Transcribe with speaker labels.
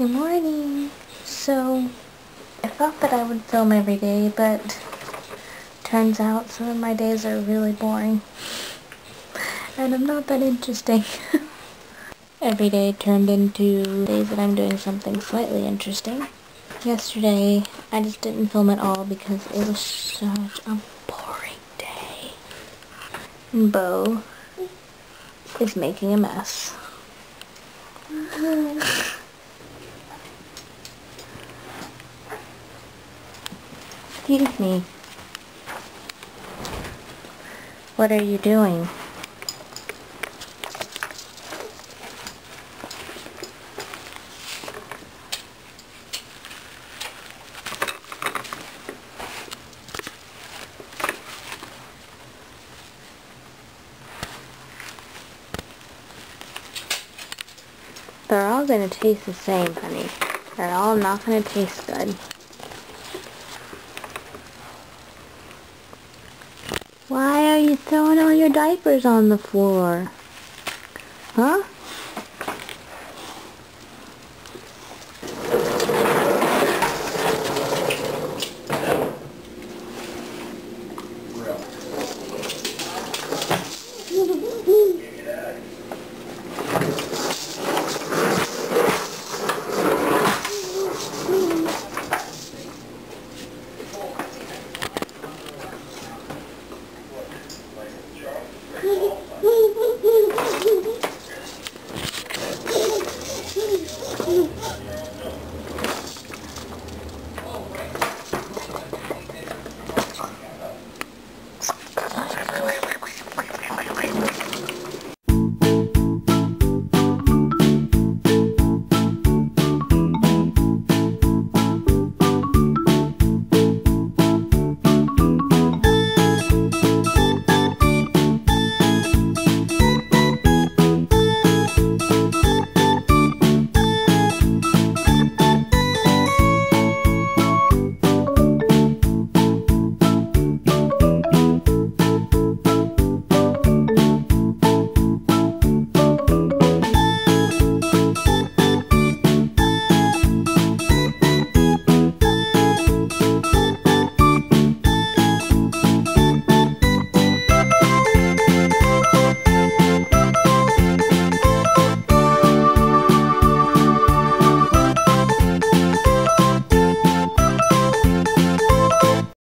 Speaker 1: Good morning. So, I thought that I would film every day, but turns out some of my days are really boring. And I'm not that interesting. Every day turned into days that I'm doing something slightly interesting. Yesterday, I just didn't film at all because it was such a boring day. And Bo is making a mess. Excuse me. What are you doing? They're all gonna taste the same, honey. They're all not gonna taste good. Why are you throwing all your diapers on the floor? Huh?